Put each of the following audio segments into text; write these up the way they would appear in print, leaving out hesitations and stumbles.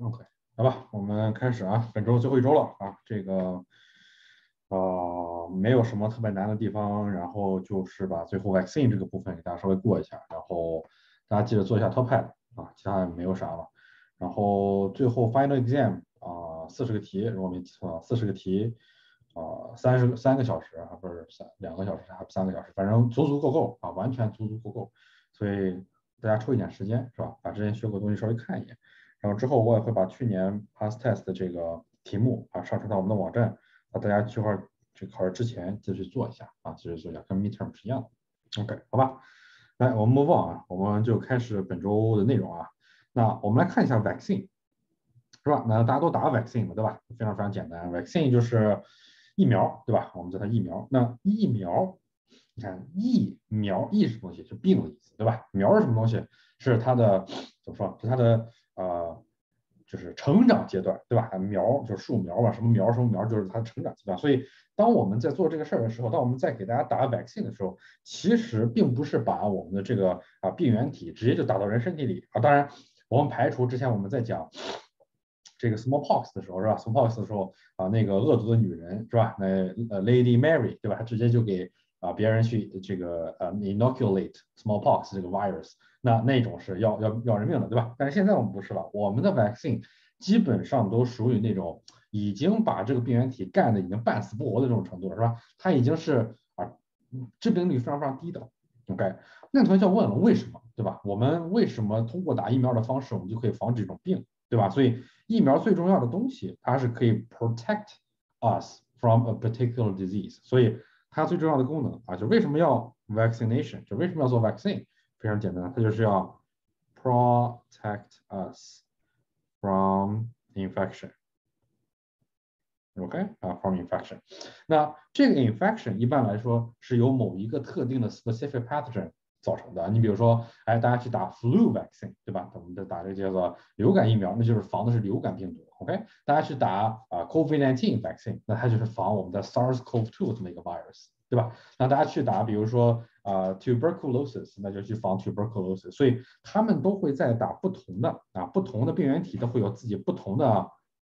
OK，好吧，我们开始啊，本周最后一周了啊，这个没有什么特别难的地方，然后就是把最后 vaccine 这个部分给大家稍微过一下，然后大家记得做一下 top pad 啊，其他也没有啥了。然后最后 final exam 40个题，如果没记错40个题3个小时啊，不是2个小时还是3个小时，反正足足够够啊，完全足足够够，所以大家抽一点时间是吧，把之前学过的东西稍微看一眼。然后之后我也会把去年 past test 的这个题目上传到我们的网站，大家这块这考试之前继续做一下继续做一下，跟 midterm 是一样的。OK，好吧，来我们 move on 我们就开始本周的内容啊。那我们来看一下 vaccine，是吧？那大家都打 vaccine 嘛，对吧？非常非常简单，vaccine 就是疫苗，对吧？我们叫它疫苗。那疫苗，你看疫苗，疫是什么东西？是病的意思，对吧？苗是什么东西？是它的怎么说？是它的就是成长阶段，对吧？苗就是树苗嘛，什么苗什么苗就是它的成长阶段。所以当我们在做这个事儿的时候，当我们在给大家打 vaccine 的时候，其实并不是把我们的这个病原体直接就打到人身体里啊。当然，我们排除之前我们在讲这个 smallpox 的时候是吧？smallpox 的时候那个恶毒的女人是吧？那Lady Mary 对吧？她直接就给别人去这个inoculate smallpox 这个 virus，那种是要人命的对吧？但是现在我们不是了，我们的 vaccine 基本上都属于那种已经把这个病原体干的已经半死不活的这种程度了是吧？它已经是致病率非常非常低的。OK，那同学就问了，为什么对吧？我们为什么通过打疫苗的方式，我们就可以防止这种病？对吧？所以疫苗最重要的东西，它是可以 protect us from a particular disease，所以它最重要的功能就为什么要 vaccination，就为什么要做 vaccine，非常简单，它就是要 protect us from infection。OK from infection，那这个 infection 一般来说是由某一个特定的 specific pathogen 造成的。你比如说，大家去打 flu vaccine，对吧？我们在打这个叫做流感疫苗，那就是防的是流感病毒。OK，大家去打COVID-19 vaccine，那它就是防我们的 SARS-CoV-2 这么一个 virus，对吧？那大家去打，比如说tuberculosis，那就去防 tuberculosis。所以他们都会在打不同的病原体都会有自己不同的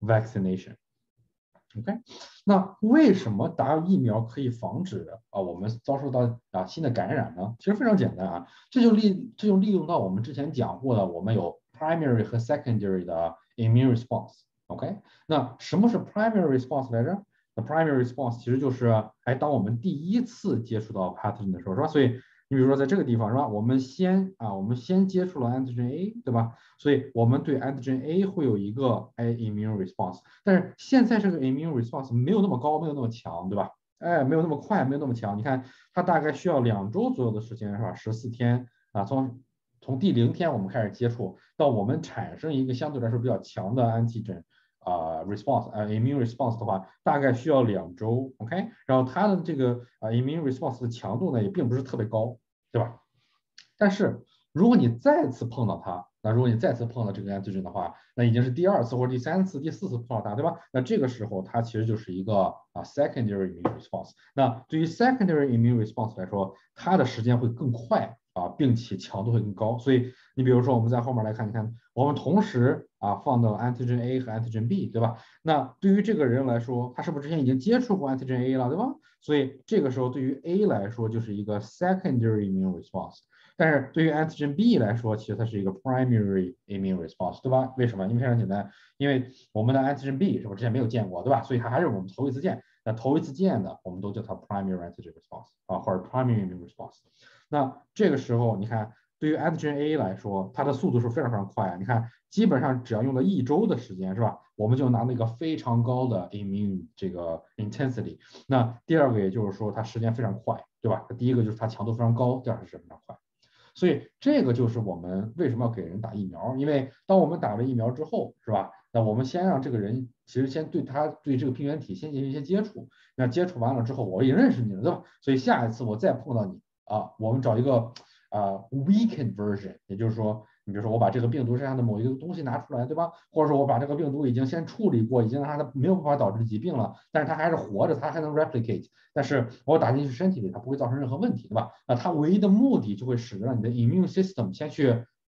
vaccination。OK，那为什么打疫苗可以防止我们遭受到新的感染呢？其实非常简单这就利用到我们之前讲过的，我们有 primary 和 secondary 的 immune response。OK，那什么是 primary response 来着？那 primary response 其实就是当我们第一次接触到 pathogen 的时候，是吧？所以你比如说在这个地方是吧？我们先接触了 antigen A，对吧？所以我们对 antigen A 会有一个immune response，但是现在这个 immune response 没有那么高，没有那么强，对吧？没有那么快，没有那么强。你看，它大概需要2周左右的时间，是吧？14天从第0天我们开始接触，到我们产生一个相对来说比较强的 antigen response immune response 的话，大概需要2周。OK，然后它的这个immune response 的强度呢，也并不是特别高，对吧？但是如果你再次碰到它，那如果你再次碰到这个 antigen 的话，那已经是第2次或者第3次、第4次碰到它，对吧？那这个时候它其实就是一个secondary immune response。那对于 secondary immune response 来说，它的时间会更快并且强度会更高。所以你比如说我们在后面来看，你看我们同时放到 antigen A 和 antigen B，对吧？那对于这个人来说，他是不是之前已经接触过 antigen A 了，对吧？所以这个时候对于 A 来说就是一个 secondary immune response。但是对于 antigen B 来说，其实它是一个 primary immune response，对吧？为什么？因为非常简单，因为我们的 antigen B 是不是之前没有见过，对吧？所以它还是我们头一次见。那头一次见的，我们都叫它 primary antigen response 或者 primary immune response。那这个时候，你看，对于 antigen A 来说，它的速度是非常非常快。你看，基本上只要用了1周的时间，是吧？我们就拿到一个非常高的 immune 这个 intensity。那第二个，也就是说，它时间非常快，对吧？第一个就是它强度非常高，第二个是非常快。所以这个就是我们为什么要给人打疫苗，因为当我们打了疫苗之后，是吧？那我们先让这个人其实先对这个病原体先进行一些接触，那接触完了之后，我已经认识你了，对吧？所以下一次我再碰到你我们找一个weakened version，也就是说，你比如说我把这个病毒身上的某一个东西拿出来，对吧？或者说我把这个病毒已经先处理过，已经让它没有办法导致疾病了，但是它还是活着，它还能 replicate，但是我打进去身体里，它不会造成任何问题，对吧？那它唯一的目的就会使得你的 immune system 先去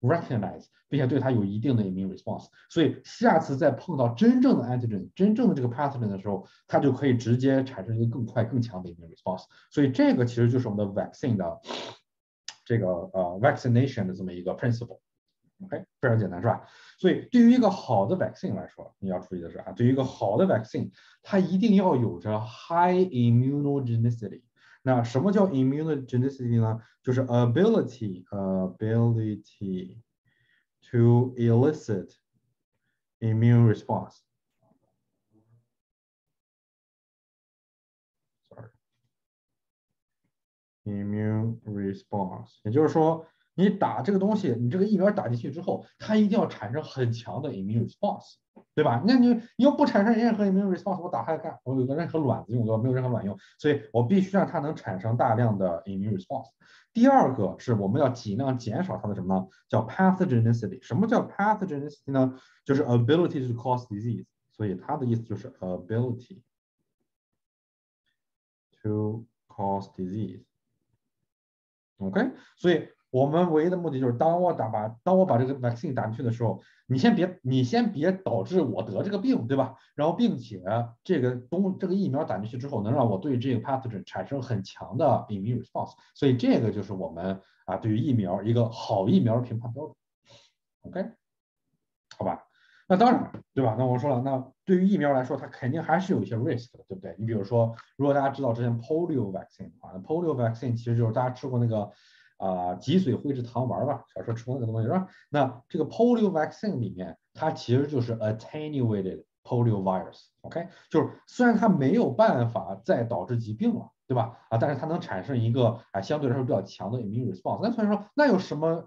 recognize， 并且对它有一定的 immune response。所以下次再碰到真正的 antigen， 真正的这个 pathogen 的时候，它就可以直接产生一个更快更强的 immune response。所以这个其实就是我们的 vaccine 的这个vaccination 的这么一个 principle。OK， 非常简单是吧？所以对于一个好的 vaccine 来说，你要注意的是啊，对于一个好的 vaccine， 它一定要有着 high immunogenicity。那什么叫 immunogenicity 呢？就是 ability to elicit immune response。immune response， 也就是说，你打这个东西，你这个疫苗打进去之后，它一定要产生很强的 immune response， 对吧？那你要不产生任何 immune response， 我打它干，我有个任何卵子用，对吧？没有任何卵用，所以我必须让它能产生大量的 immune response。第二个是我们要尽量减少它的什么呢？叫 pathogenicity。什么叫 pathogenicity 呢？就是 ability to cause disease。所以它的意思就是 ability to cause disease。OK， 所以我们唯一的目的就是，当我把这个 vaccine 打进去的时候，你先别导致我得这个病，对吧？然后并且这个疫苗打进去之后，能让我对这个 pathogen 产生很强的 immune response。所以这个就是我们对于疫苗一个好疫苗的评判标准。OK， 好吧？那当然，对吧？那我说了，那对于疫苗来说，它肯定还是有一些 risk 的，对不对？你比如说，如果大家知道之前 polio vaccine 的话，那 polio vaccine 其实就是大家吃过那个脊髓灰质糖丸吧，小时候吃过那个东西是吧？那这个 polio vaccine 里面，它其实就是 attenuated polio virus，OK，就是虽然它没有办法再导致疾病了。对吧？但是它能产生一个相对来说比较强的 immune response。那所以说，那有什么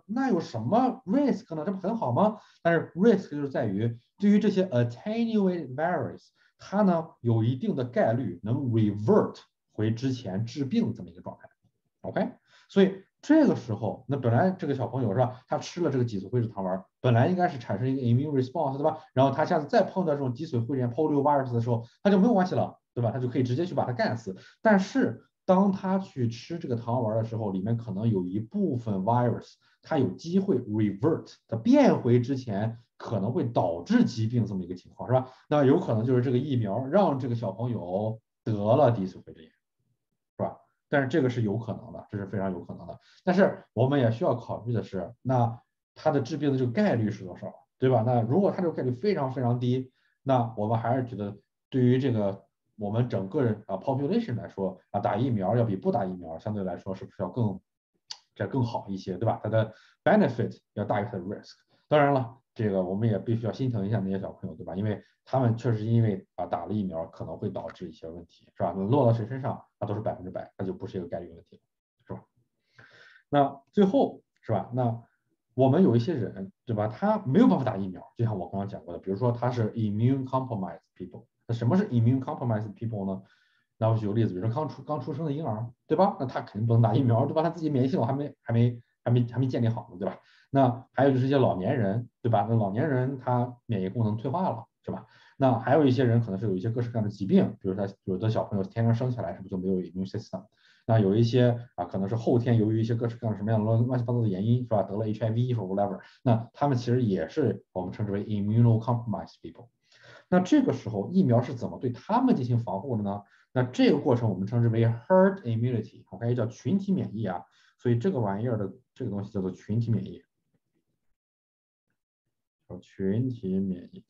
risk 呢？这不很好吗？但是 risk 就是在于对于这些 attenuated virus， 它呢有一定的概率能 revert 回之前治病这么一个状态。OK， 所以这个时候，那本来这个小朋友是吧，他吃了这个脊髓灰质糖丸，本来应该是产生一个 immune response， 对吧？然后他下次再碰到这种脊髓灰原 polio virus 的时候，他就没有关系了，对吧？他就可以直接去把它干死。但是当他去吃这个糖丸的时候，里面可能有一部分 virus， 它有机会 revert， 它变回之前可能会导致疾病这么一个情况，是吧？那有可能就是这个疫苗让这个小朋友得了脊髓灰质炎，是吧？但是这个是有可能的，这是非常有可能的。但是我们也需要考虑的是，那它的治病的这个概率是多少，对吧？那如果它这个概率非常非常低，那我们还是觉得对于这个我们整个人population 来说打疫苗要比不打疫苗相对来说是不是要更好一些，对吧？它的 benefit 要大于它的 risk。当然了，这个我们也必须要心疼一下那些小朋友，对吧？因为他们确实因为打了疫苗可能会导致一些问题，是吧？落到谁身上，那都是100%，那就不是一个概率问题，是吧？那最后是吧？那我们有一些人，对吧？他没有办法打疫苗，就像我刚刚讲过的，比如说他是 immune compromised people。那什么是 immune compromised people 呢？那我举个例子，比如说刚出生的婴儿，对吧？那他肯定不能打疫苗，对吧？他自己免疫系统还没建立好呢，对吧？那还有就是一些老年人，对吧？那老年人他免疫功能退化了，是吧？那还有一些人可能是有一些各式各样的疾病，比如他有的小朋友天生生下来是不是就没有 immune system？那有一些可能是后天由于一些各式各样什么样的乱七八糟的原因，是吧？得了 HIV 或 whatever， 那他们其实也是我们称之为 immunocompromised people。那这个时候疫苗是怎么对他们进行防护的呢？那这个过程我们称之为 herd immunity，OK，叫群体免疫啊。所以这个玩意儿的这个东西叫做群体免疫，叫群体免疫。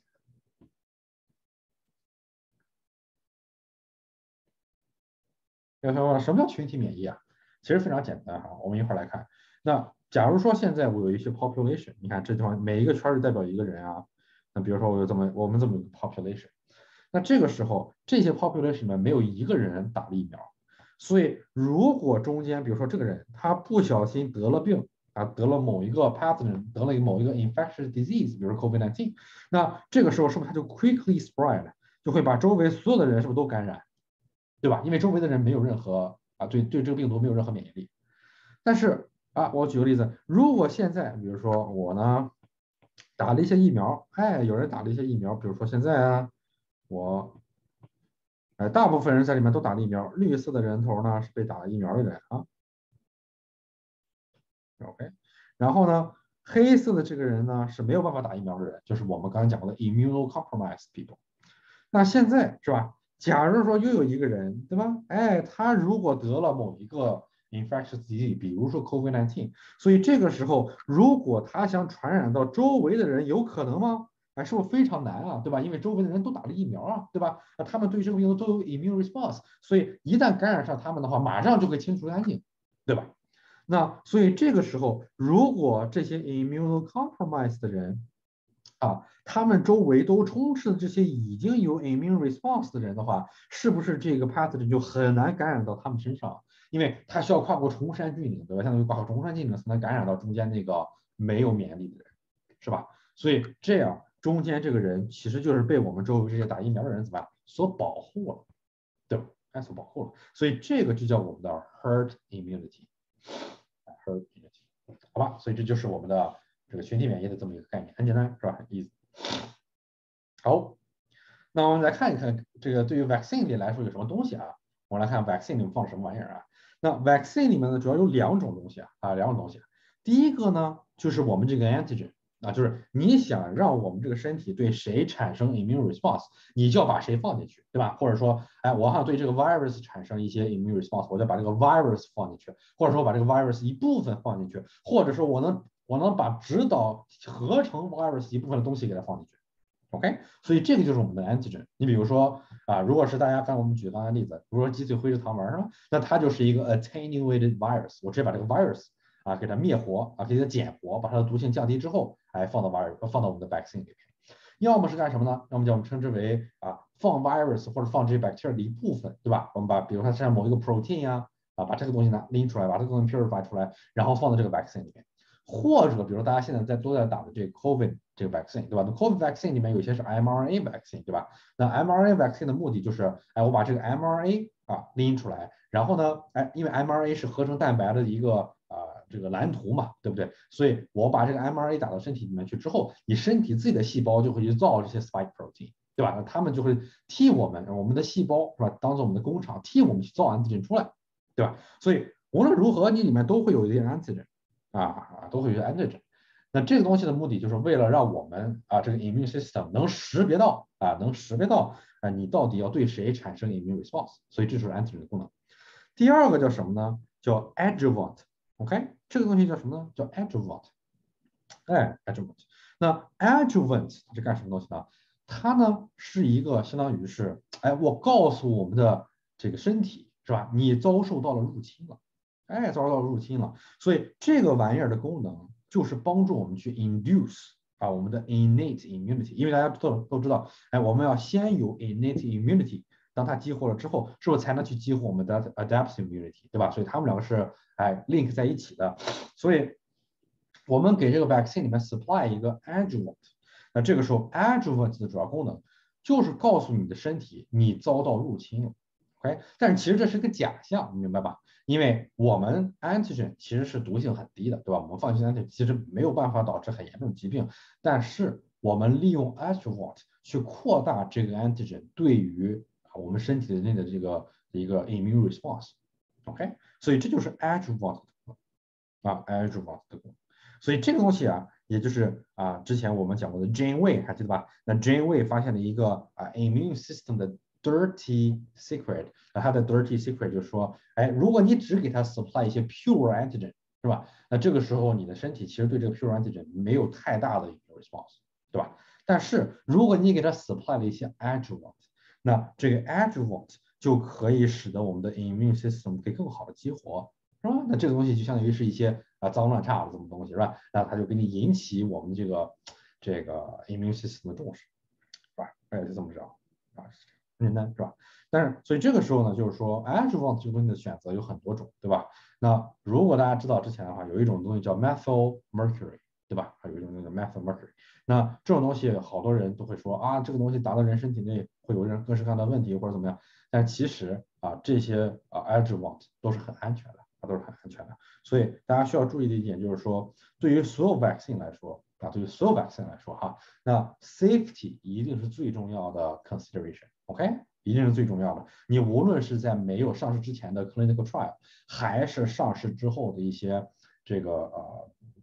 要说什么叫群体免疫啊？其实非常简单哈，我们一块来看。那假如说现在我有一些 population， 你看这地方每一个圈儿代表一个人啊。那比如说我们这么有个 population， 那这个时候这些 population 里面没有一个人打了疫苗，所以如果中间比如说这个人他不小心得了病得了某一个 pathogen， 得了某一个 infectious disease， 比如 COVID-19， 那这个时候是不是他就 quickly spread， 就会把周围所有的人是不是都感染？对吧？因为周围的人没有任何对这个病毒没有任何免疫力。但是我举个例子，如果现在比如说我呢打了一些疫苗，有人打了一些疫苗，比如说现在我大部分人在里面都打了疫苗，绿色的人头呢是被打了疫苗的人啊。OK，然后呢， 黑色的这个人呢是没有办法打疫苗的人，就是我们刚才讲过的 immunocompromised people。那现在是吧？假如说又有一个人，对吧？哎，他如果得了某一个 infectious disease，比如说 COVID-19，所以这个时候如果他想传染到周围的人，有可能吗？哎，是不是非常难啊？对吧？因为周围的人都打了疫苗啊，对吧？那他们对这个病毒都有 immune response，所以一旦感染上他们的话，马上就会清除干净，对吧？那所以这个时候，如果这些 immunocompromised 的人啊，他们周围都充斥了这些已经有 immune response 的人的话，是不是这个 pathogen 就很难感染到他们身上？因为他需要跨过崇山峻岭，对吧？相当于跨过崇山峻岭才能感染到中间那个没有免疫力的人，是吧？所以这样中间这个人其实就是被我们周围这些打疫苗的人怎么样所保护了，对吧？哎，所保护了。所以这个就叫我们的 herd immunity，herd immunity，好吧？所以这就是我们的这个群体免疫的这么一个概念，很简单，是吧？很 easy。好，那我们来看一看这个对于 vaccine 里来说有什么东西啊？我们来看 vaccine 里面放什么玩意儿啊？那 vaccine 里面呢主要有两种东西两种东西。第一个呢就是我们这个 antigen 就是你想让我们这个身体对谁产生 immune response，你就要把谁放进去，对吧？或者说，哎，我想对这个 virus 产生一些 immune response，我就把这个 virus 放进去，或者说把这个 virus 一部分放进去，或者说我能把指导合成 virus 一部分的东西给它放进去。OK，所以这个就是我们的 antigen。你比如说如果是大家看我们举刚才例子，比如说鸡腿灰质糖丸是吧？那它就是一个 attenuated virus，我直接把这个 virus 给它灭活给它减活，把它的毒性降低之后，放到我们的 vaccine 里面。要么是干什么呢？要么叫我们称之为放 virus 或者放这些 bacteria 的一部分，对吧？我们把比如说它身上某一个 protein 把这个东西拎出来，把这个东西 purify 出来，然后放到这个 vaccine 里面。或者比如大家现在都在打的这个 COVID 这个 vaccine，对吧？那 COVID vaccine 里面有些是 mRNA vaccine，对吧？那 mRNA vaccine 的目的就是，我把这个 mRNA 拎出来，然后呢，因为 mRNA 是合成蛋白的一个这个蓝图嘛，对不对？所以我把这个 mRNA 打到身体里面去之后，你身体自己的细胞就会去造这些 spike protein，对吧？那他们就会替我们的细胞是吧，当做我们的工厂，替我们去造 antigen 出来，对吧？所以无论如何，你里面都会有一些 antigen。都会有 antigen。那这个东西的目的就是为了让我们这个 immune system 能识别到你到底要对谁产生 immune response，所以这就是 antigen 的功能。第二个叫什么呢？叫 adjuvant。OK，这个东西叫什么呢？叫 adjuvant。adjuvant。那 adjuvant 是干什么东西呢？它呢是一个相当于是，我告诉我们的这个身体是吧，你遭受到了入侵了。遭受到入侵了，所以这个玩意儿的功能就是帮助我们去 induce 我们的 innate immunity，因为大家都知道，我们要先有 innate immunity，当它激活了之后，是不是才能去激活我们的 adaptive immunity，对吧？所以它们两个是link 在一起的，所以我们给这个 vaccine 里面 supply 一个 adjuvant，那这个时候 adjuvant 的主要功能就是告诉你的身体你遭到入侵了。OK，但是其实这是个假象，你明白吧？因为我们 antigen 其实是毒性很低的，对吧？我们放进 antigen 其实没有办法导致很严重的疾病，但是我们利用 adjuvant 去扩大这个 antigen 对于我们身体的内的这个一个 immune response。OK，所以这就是 adjuvant adjuvant 的功能。所以这个东西也就是之前我们讲过的 Janeway 还记得吧？那 Janeway 发现了一个immune system 的 dirty secret，它的 dirty secret 就是说，如果你只给它 supply 一些 pure antigen，是吧？那这个时候你的身体其实对这个 pure antigen 没有太大的 immune response，对吧？但是如果你给它 supply 了一些 adjuvant，那这个 adjuvant 就可以使得我们的 immune system 可以更好的激活，是吧？那这个东西就相当于是一些脏乱差的这种东西，是吧？那它就给你引起我们这个 immune system 的重视，是吧？就这么着很简单，是吧？但是所以这个时候呢，就是说 adjuvant 这个东西的选择有很多种，对吧？那如果大家知道之前的话，有一种东西叫 methyl mercury，对吧？还有一种东西叫 methyl mercury。那这种东西好多人都会说这个东西打到人身体内会有人各式各样的问题或者怎么样，但其实这些adjuvant 都是很安全的，都是很安全的。所以大家需要注意的一点就是说，对于所有 vaccine 来说对于所有 vaccine 来说那 safety 一定是最重要的 consideration。OK，一定是最重要的。你无论是在没有上市之前的 clinical trial，还是上市之后的一些这个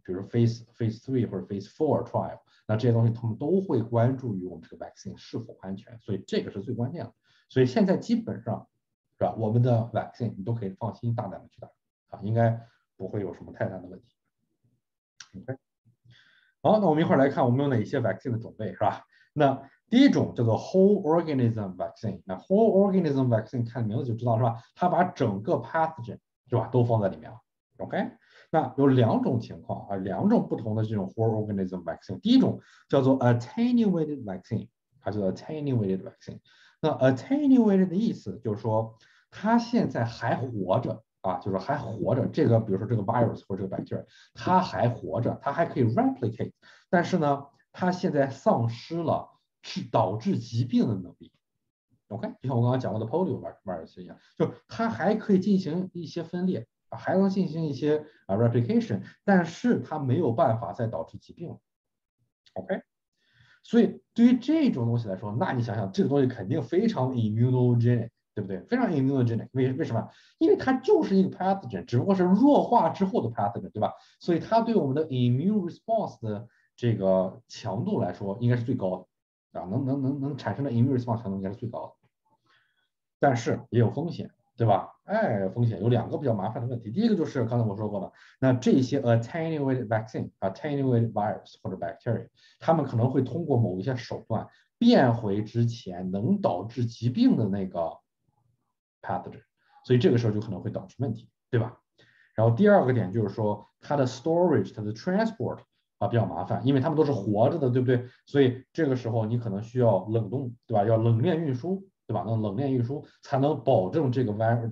比如说 phase 3或者 phase 4 trial，那这些东西他们都会关注于我们这个 vaccine 是否安全，所以这个是最关键的。所以现在基本上是吧，我们的 vaccine 你都可以放心大胆的去打啊，应该不会有什么太大的问题。OK，好，那我们一会儿来看我们有哪些 vaccine 的种类是吧？那第一种叫做 whole organism vaccine，那 whole organism vaccine 看名字就知道是吧？它把整个 pathogen 是吧都放在里面了。OK，那有两种情况啊，两种不同的这种 whole organism vaccine。第一种叫做 attenuated vaccine，它叫做 attenuated vaccine。那 attenuated 的意思就是说它现在还活着啊，就是还活着。这个比如说这个 virus 或者这个 bacteria，它还活着，它还可以 replicate，但是呢，它现在丧失了是导致疾病的能力。OK，就像我刚刚讲过的 polio virus 一样，就它还可以进行一些分裂啊，还能进行一些replication，但是它没有办法再导致疾病。OK，所以对于这种东西来说，那你想想，这个东西肯定非常 immunogenic，对不对？非常 immunogenic，为什么？因为它就是一个 pathogen，只不过是弱化之后的 pathogen，对吧？所以它对我们的 immune response 的这个强度来说，应该是最高的啊，能产生的 immune response 强度应该是最高的。但是也有风险，对吧？哎，风险有两个比较麻烦的问题。第一个就是刚才我说过的，那这些 attenuated vaccine、attenuated virus 或者 bacteria，他们可能会通过某一些手段变回之前能导致疾病的那个 pathogen，所以这个时候就可能会导致问题，对吧？然后第二个点就是说，它的 storage、它的 transport 啊比较麻烦，因为它们都是活着的，对不对？所以这个时候你可能需要冷冻，对吧？要冷链运输，对吧？那冷链运输才能保证这个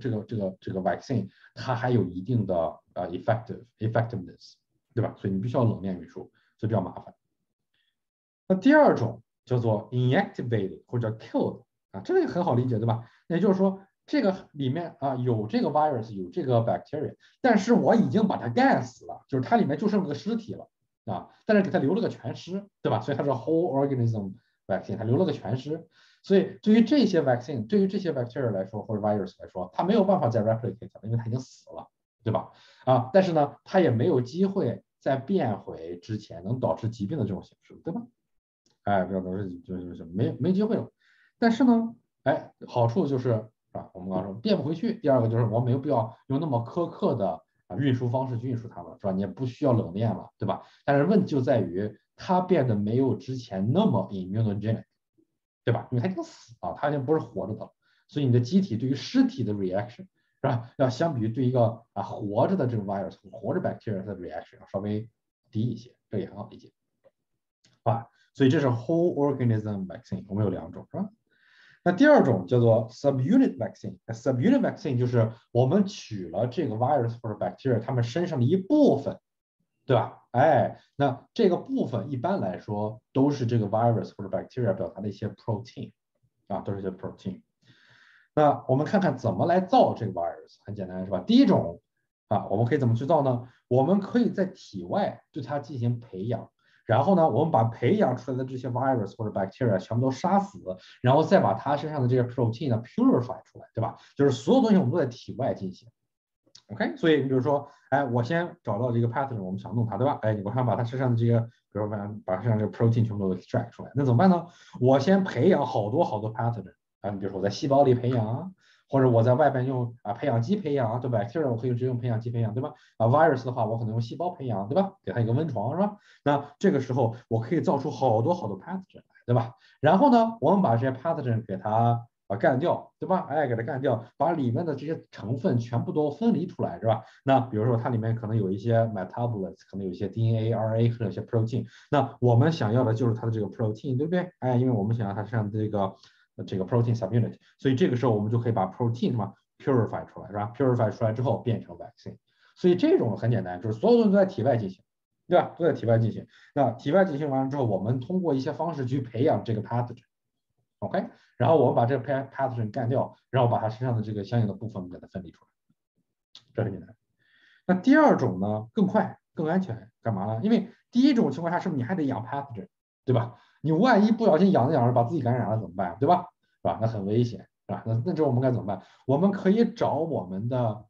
vaccine 它还有一定的effectiveness，对吧？所以你必须要冷链运输，所以比较麻烦。那第二种叫做 inactivated 或者叫 killed 啊，这个也很好理解，对吧？也就是说，这个里面啊有这个 virus，有这个 bacteria，但是我已经把它干死了，就是它里面就剩个尸体了啊，但是给它留了个全尸，对吧？所以它是 whole organism vaccine，它留了个全尸。所以对于这些 vaccine，对于这些 bacteria 来说或者 virus 来说，它没有办法再 replicate 了，因为它已经死了，对吧？啊，但是呢，它也没有机会再变回之前能导致疾病的这种形式，对吧？哎，不要导致就是没机会了。但是呢，哎，好处就是啊，我们刚刚说变不回去。第二个就是我没有必要用那么苛刻的运输方式去运输它们，是吧？你也不需要冷链了，对吧？但是问题就在于它变得没有之前那么 immunogenic，对吧？因为它已经死了，它已经不是活着的了，所以你的机体对于尸体的 reaction 是吧？要相比于对一个活着的这个 virus 活着 bacteria 的 reaction 要稍微低一些，这也很好理解啊。所以这是 whole organism vaccine，我们有两种，是吧？那第二种叫做 subunit vaccine，subunit vaccine 就是我们取了这个 virus 或者 bacteria 它们身上的一部分，对吧？哎，那这个部分一般来说都是这个 virus 或者 bacteria 表达的一些 protein 啊，都是一些 protein。那我们看看怎么来造这个 virus，很简单是吧？第一种啊，我们可以怎么去造呢？我们可以在体外对它进行培养，然后呢，我们把培养出来的这些 virus 或者 bacteria 全部都杀死，然后再把它身上的这些 protein 呢 purify 出来，对吧？就是所有东西我们都在体外进行。OK，所以你比如说，哎，我先找到这个 pathogen，我们想弄它，对吧？哎，我想把它身上的这个，比如说把身上这个 protein 全部都 extract 出来，那怎么办呢？我先培养好多好多 pathogen，啊，你比如说我在细胞里培养啊，或者我在外边用培养基培养，对吧？bacteria 我可以直接用培养基培养，对吧？virus 的话，我可能用细胞培养，对吧？给它一个温床，是吧？那这个时候我可以造出好多好多 pathogen，对吧？然后呢，我们把这些 pathogen 给它干掉，对吧？哎，给它干掉，把里面的这些成分全部都分离出来，是吧？那比如说它里面可能有一些 metabolites，可能有一些 DNA、RNA，可能有一些 protein。那我们想要的就是它的这个 protein，对不对？哎，因为我们想要它身上的这个 protein subunit，所以这个时候我们就可以把 protein 什么 purify 出来，是吧？purify 出来之后变成 vaccine。所以这种很简单，就是所有东西都在体外进行，对吧？都在体外进行。那体外进行完了之后，我们通过一些方式去培养这个 pathogen，OK？然后我们把这个 pathogen 干掉，然后把它身上的这个相应的部分给它分离出来，这很简单。那第二种呢，更快、更安全，干嘛呢？因为第一种情况下是不是你还得养 pathogen，对吧？你万一不小心养着养着把自己感染了怎么办？对吧？是吧？那很危险，是吧？那这我们该怎么办？我们可以找我们的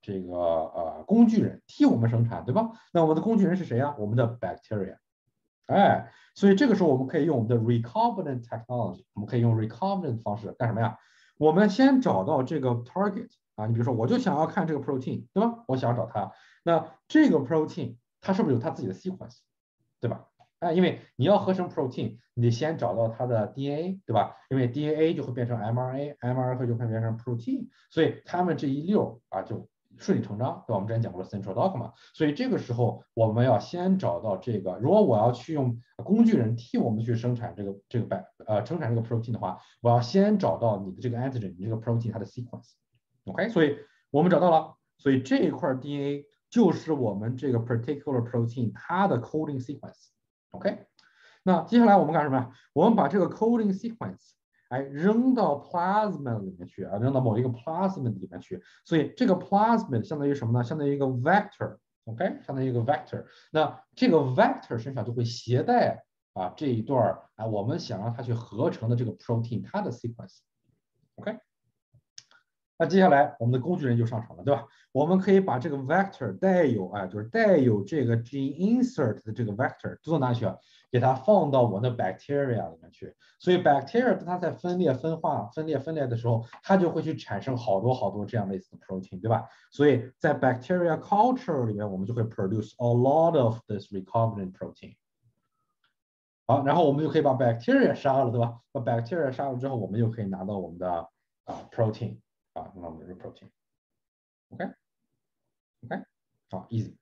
这个工具人替我们生产，对吧？那我们的工具人是谁呀？我们的 bacteria。哎，所以这个时候我们可以用我们的 recombinant technology，我们可以用 recombinant 方式干什么呀？我们先找到这个 target 啊，你比如说我就想要看这个 protein，对吧？我想要找它，那这个 protein 它是不是有它自己的 sequence，对吧？哎，因为你要合成 protein，你得先找到它的 DNA，对吧？因为 DNA 就会变成 mRNA，mRNA 就会变成 protein，所以它们这一溜啊就顺理成章，对吧？我们之前讲过了 central dogma，所以这个时候我们要先找到这个，如果我要去用工具人替我们去生产生产这个 protein 的话，我要先找到你的这个 antigen，你这个 protein 它的 sequence，OK，所以我们找到了，所以这一块 DNA 就是我们这个 particular protein 它的 coding sequence，OK。那接下来我们干什么呀？我们把这个 coding sequence，哎，扔到 plasmid 里面去啊，扔到某一个 plasmid 里面去。所以这个 plasmid 相当于什么呢？相当于一个 vector，OK，相当于一个 vector。那这个 vector 身上就会携带啊这一段啊我们想让它去合成的这个 protein 它的 sequence，OK。那接下来我们的工具人就上场了，对吧？我们可以把这个 vector 就是带有这个 gene insert 的这个 vector 做哪里去啊？给它放到我的 bacteria 里面去。所以 bacteria 它在分裂的时候，它就会去产生好多这样类似的 protein，对吧？所以在 bacteria culture 里面，我们就会 produce a lot of this recombinant protein。好，然后我们就可以把 bacteria 杀了，对吧？把 bacteria 杀了之后，我们就可以拿到我们的protein。那我们是 protein，OK，OK，好 easy，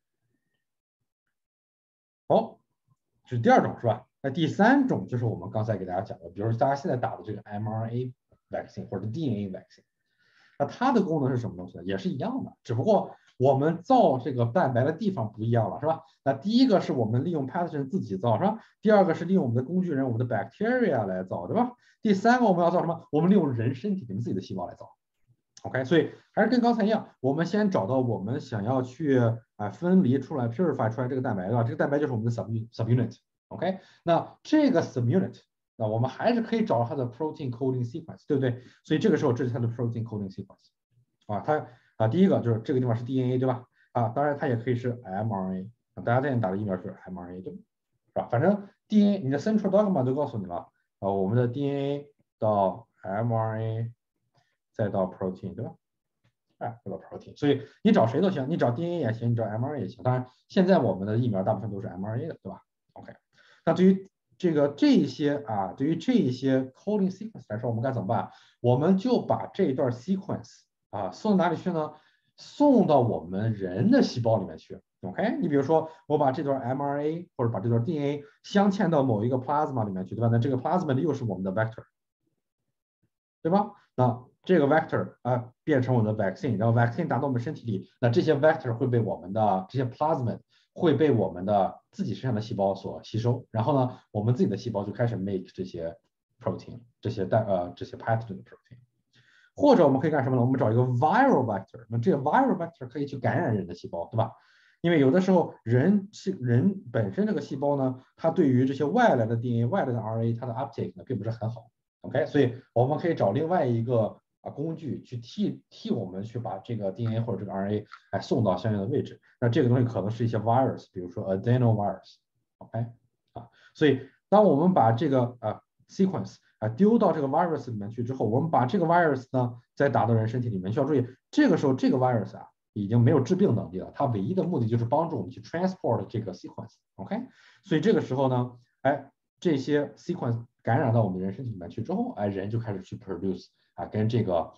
好，这是第二种是吧？那第三种就是我们刚才给大家讲的，比如说大家现在打的这个 mRNA vaccine 或者 DNA vaccine，那它的功能是什么东西呢？也是一样的，只不过我们造这个蛋白的地方不一样了，是吧？那第一个是我们利用 pathogen 自己造，是吧？第二个是利用我们的工具人，我们的 bacteria 来造，对吧？第三个我们要造什么？我们利用人身体里面自己的细胞来造。OK，所以还是跟刚才一样，我们先找到我们想要去分离出来、purify 出来这个蛋白，对吧？这个蛋白就是我们的 subunit。OK，那这个 subunit，那我们还是可以找到它的 protein coding sequence，对不对？所以这个时候这是它的 protein coding sequence。它第一个就是这个地方是 DNA，对吧？当然它也可以是 mRNA，大家现在打的疫苗是 mRNA，对吧？是吧？反正 DNA 你的 central dogma 都告诉你了，我们的 DNA 到 mRNA。再到 protein， 对吧？再到 protein， 所以你找谁都行，你找 DNA 也行，你找 mRNA 也行。当然，现在我们的疫苗大部分都是 mRNA 的，对吧 ？OK，那对于对于这些 coding sequence 来说，我们该怎么办？我们就把这一段 sequence 送到哪里去呢？送到我们人的细胞里面去。OK，你比如说我把这段 mRNA 或者把这段 DNA 镶嵌到某一个 plasma 里面去，对吧？那这个 plasma 又是我们的 vector，对吧？那这个 vector 变成我们的 vaccine，然后 vaccine 打到我们身体里，那这些 vector 会被我们的这些 plasmid 会被我们的自己身上的细胞所吸收，然后呢，我们自己的细胞就开始 make 这些 protein，这些pathogen 的 protein，或者我们可以干什么呢？我们找一个 viral vector，那这个 viral vector 可以去感染人的细胞，对吧？因为有的时候人本身这个细胞呢，它对于这些外来的 DNA、外来的 RNA，它的 uptake 呢并不是很好。OK，所以我们可以找另外一个工具去替我们去把这个 DNA 或者这个 RNA 送到相应的位置。那这个东西可能是一些 virus，比如说 adenovirus。OK，所以当我们把这个sequence 丢到这个 virus 里面去之后，我们把这个 virus 呢再打到人身体里面，需要注意，这个时候这个 virus 已经没有致病能力了，它唯一的目的就是帮助我们去 transport 这个 sequence。OK，所以这个时候呢，这些 sequence 感染到我们人身体里面去之后，人就开始去 produce 跟这个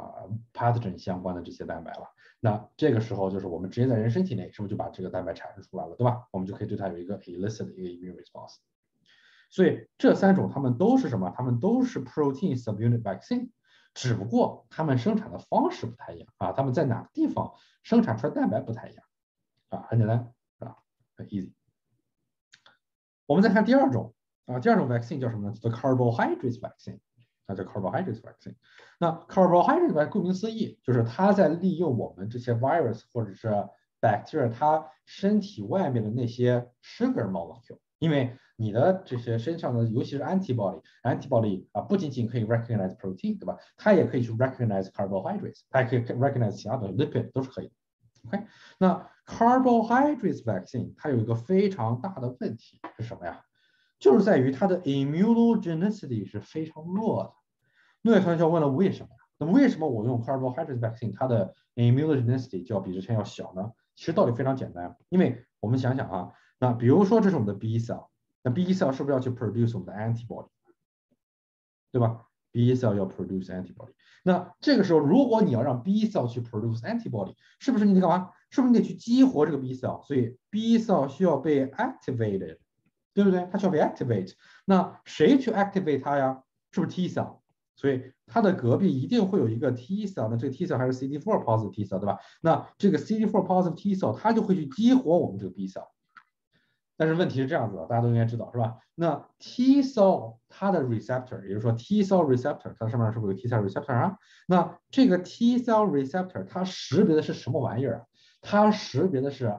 pathogen 相关的这些蛋白了。那这个时候就是我们直接在人身体内，是不是就把这个蛋白产生出来了，对吧？我们就可以对它有一个 elicit 的一个 immune response。所以这三种它们都是什么？它们都是 protein subunit vaccine，只不过它们生产的方式不太一样它们在哪个地方生产出来蛋白不太一样很简单很 easy。我们再看第二种第二种 vaccine 叫什么呢？叫 carbohydrate vaccine，叫 carbohydrate vaccine。那 carbohydrate vaccine 顾名思义，就是它在利用我们这些 virus 或者是 bacteria 它身体外面的那些 sugar molecule，因为你的这些身上的，尤其是 antibody 不仅仅可以 recognize protein，对吧？它也可以去 recognize carbohydrates，它也可以 recognize 其他的 lipid 都是可以的。 OK，那 carbohydrates vaccine 它有一个非常大的问题是什么呀？就是在于它的 immunogenicity 是非常弱的。那位同学就问了，为什么呀？那为什么我用 carbohydrates vaccine 它的 immunogenicity 就要比之前要小呢？其实道理非常简单，因为我们想想啊，那比如说这是我们的 B cell，那 B cell 是不是要去 produce 我们的 antibody，对吧？B cell 要 produce antibody，那这个时候如果你要让 B cell 去 produce antibody，是不是你得干嘛？是不是你得去激活这个 B cell？所以 B cell 需要被 activated，对不对？它需要被 activate。那谁去 activate 它呀？是不是 T cell？所以它的隔壁一定会有一个 T cell，那这个 T cell 还是 CD4 positive T cell，对吧？那这个 CD4 positive T cell 它就会去激活我们这个 B cell。但是问题是这样子的，大家都应该知道是吧？那 T cell 它的 receptor， 也就是说 T cell receptor， 它上面是不是有 T cell receptor 啊？那这个 T cell receptor 它识别的是什么玩意儿啊？它识别的是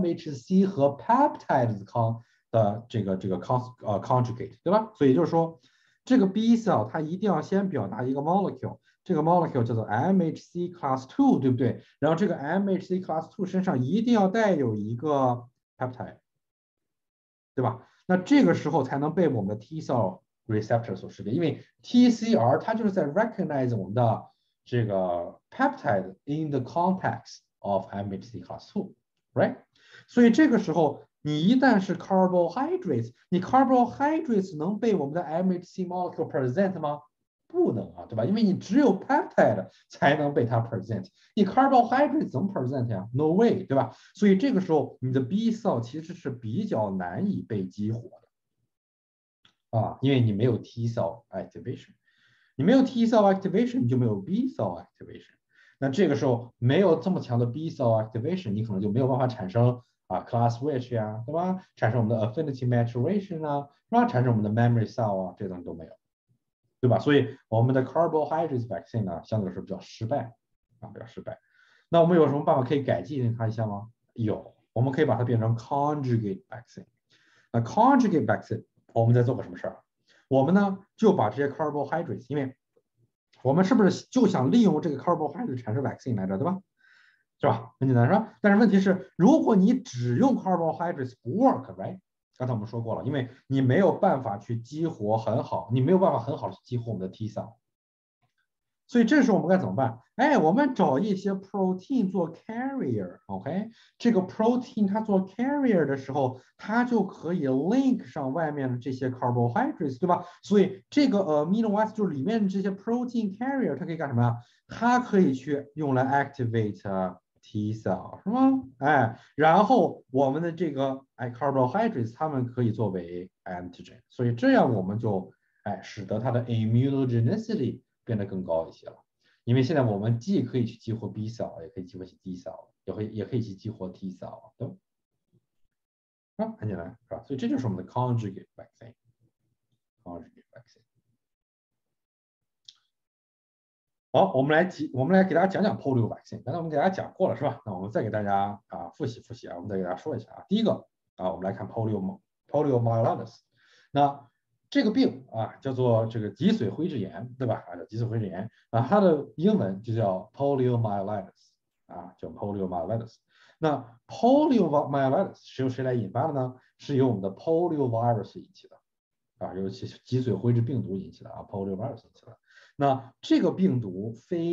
MHC 和 peptide 的这个 conjugate， 对吧？所以就是说，这个 B cell 它一定要先表达一个 molecule，这个 molecule 叫做 MHC class 2， 对不对？然后这个 MHC class 2身上一定要带有一个 peptide。对吧？那这个时候才能被我们的 T cell receptor 所识别，因为 TCR 它就是在 recognize 我们的这个 peptide in the context of MHC class 2，right？所以这个时候你一旦是 carbohydrates，你 carbohydrates 能被我们的 MHC molecule present 吗？不能啊，对吧？因为你只有 peptide 才能被它 present，你 carbohydrate 怎么 present 呀？No way，对吧？所以这个时候你的 B cell 其实是比较难以被激活的啊，因为你没有 T cell activation，你没有 T cell activation，你就没有 B cell activation。那这个时候没有这么强的 B cell activation，你可能就没有办法产生class switch 呀，对吧？产生我们的 affinity maturation 啊，是吧？产生我们的 memory cell 啊，这些东西都没有。对吧？所以我们的 carbohydrates vaccine 呢，相对来说比较失败啊，比较失败。那我们有什么办法可以改进它一下吗？有，我们可以把它变成 conjugate vaccine。那 conjugate vaccine 我们在做个什么事儿？我们呢就把这些 carbohydrates，因为我们是不是就想利用这个 carbohydrate 产生 vaccine 来着，对吧？是吧？很简单，是吧？但是问题是，如果你只用 carbohydrates 不 work，right？刚才我们说过了，因为你没有办法去激活很好，你没有办法很好的激活我们的 T cell，所以这时候我们该怎么办？哎，我们找一些 protein 做 carrier，OK？这个 protein 它做 carrier 的时候，它就可以 link 上外面的这些 carbohydrates，对吧？所以这个amino acid 就是里面的这些 protein carrier，它可以干什么呀？它可以去用来 activate T cell，是吗？哎，然后我们的这个carbohydrates，它们可以作为 antigen，所以这样我们就使得它的 immunogenicity 变得更高一些了。因为现在我们既可以去激活 B cell，也可以激活 D cell，也可以去激活 T cell，对吧？很简单，是吧？所以这就是我们的 conjugate vaccine。conjugate vaccine。好，我们来给大家讲讲 polio vaccine。刚才我们给大家讲过了，是吧？那我们再给大家复习复习啊，我们再给大家说一下啊。第一个我们来看 poliomyelitis。那这个病叫做这个脊髓灰质炎，对吧？叫脊髓灰质炎它的英文就叫 poliomyelitis 叫 poliomyelitis。那 poliomyelitis 是由谁来引发的呢？是由我们的 poliovirus 引起的由脊髓灰质病毒引起的poliovirus 引起的。那这个病毒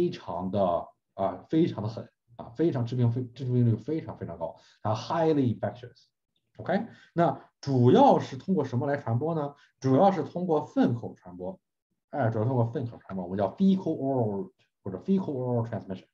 非常的狠非常致病率非常非常高highly infectious。OK， 那主要是通过什么来传播呢？主要是通过粪口传播，主要通过粪口传播，我们叫 fecal oral 或者 fecal oral transmission。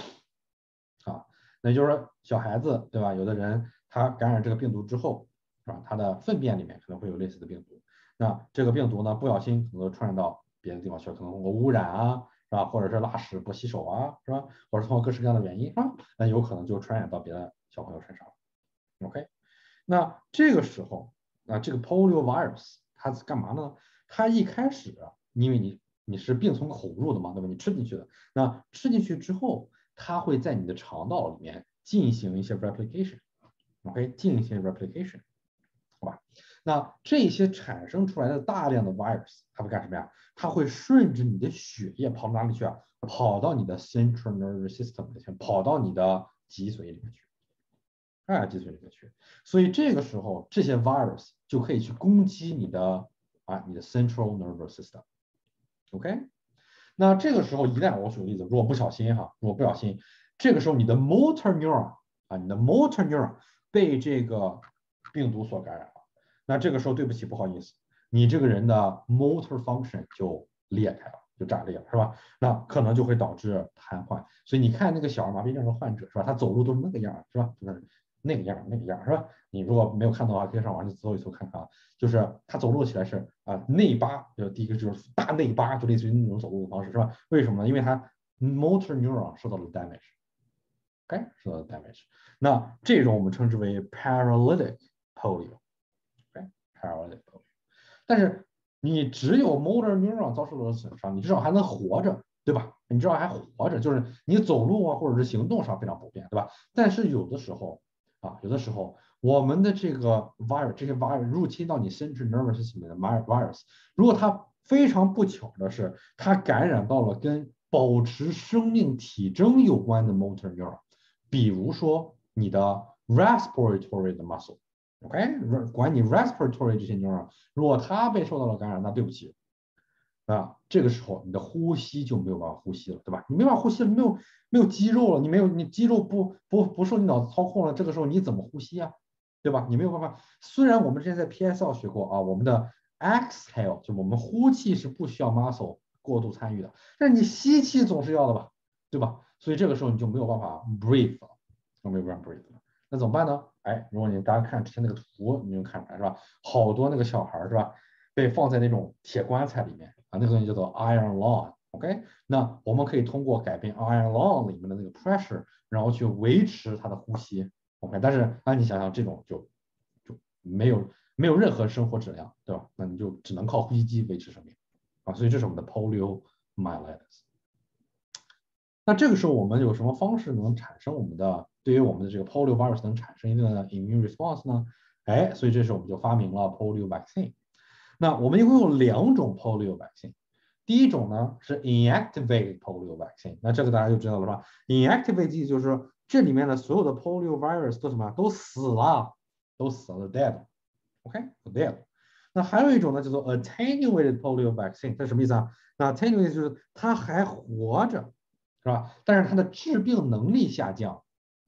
那就是说小孩子对吧？有的人他感染这个病毒之后，是吧？他的粪便里面可能会有类似的病毒，那这个病毒呢不小心可能传染到别的地方去了，可能通过污染是吧？或者是拉屎不洗手是吧？或者通过各式各样的原因那有可能就传染到别的小朋友身上了。OK， 那这个时候这个 polio virus 它是干嘛呢？它一开始因为你是病从口入的嘛，对吧？你吃进去的，那吃进去之后，它会在你的肠道里面进行一些 replication，OK， 进行一些 replication， 好吧？那这些产生出来的大量的 virus， 它会干什么呀？它会顺着你的血液跑到哪里去跑到你的 central nervous system 里去，跑到你的脊髓里面去，脊髓里面去。所以这个时候，这些 virus 就可以去攻击你的central nervous system。OK，那这个时候一旦我举个例子，如果不小心，这个时候你的 motor neuron 你的 motor neuron 被这个病毒所感染了，那这个时候对不起，不好意思，你这个人的 motor function 就裂开了，就炸裂了，是吧？那可能就会导致瘫痪。所以你看那个小儿麻痹症的患者，是吧？他走路都是那个样，是吧？就是那个样，是吧？你如果没有看到的话，可以上网去搜一搜看看啊。就是他走路起来是内八，就第一个就是大内八，就类似于那种走路的方式，是吧？为什么呢？因为他 motor neuron 受到了 damage，OK，受到了 damage。那这种我们称之为 paralytic polio，OK，paralytic polio。但是你只有 motor neuron 遭受了损伤，你至少还能活着，对吧？你至少还活着，就是你走路或者是行动上非常不便，对吧？但是有的时候我们的这个 virus， 这些 virus 入侵到你 central nervous system 的 virus， 如果它非常不巧的是，它感染到了跟保持生命体征有关的 motor neuron， 比如说你的 respiratory 的 muscle。OK， 管你 respiratory 这些 neuron， 如果它被受到了感染，那对不起，这个时候你的呼吸就没有办法呼吸了，对吧？你没办法呼吸了，没有肌肉了，你肌肉不受你脑子操控了，这个时候你怎么呼吸啊？对吧？你没有办法。虽然我们之前在 PSL 学过我们的 exhale 就我们呼气是不需要 muscle 过度参与的，但是你吸气总是要的吧，对吧？所以这个时候你就没有办法 breathe 了，没有办法 breathe 了。那怎么办呢？如果大家看之前那个图，你就看出来是吧？好多那个小孩是吧，被放在那种铁棺材里面那个东西叫做 iron lung。OK， 那我们可以通过改变 iron lung 里面的那个 pressure， 然后去维持他的呼吸。OK， 但是你想想这种就没有任何生活质量，对吧？那你就只能靠呼吸机维持生命所以这是我们的 poliomyelitis。那这个时候我们有什么方式能产生对于我们的这个 polio virus 能产生一定的 immune response 呢？所以这时候我们就发明了 polio vaccine。那我们一共有2种 polio vaccine。第一种呢是 inactivated polio vaccine， 那这个大家就知道了吧 ？inactivated 就是这里面的所有的 polio virus 都什么？都死了 dead。OK， dead。那还有一种呢叫做 attenuated polio vaccine， 这是什么意思啊？那 attenuated 就是它还活着，是吧？但是它的致病能力下降，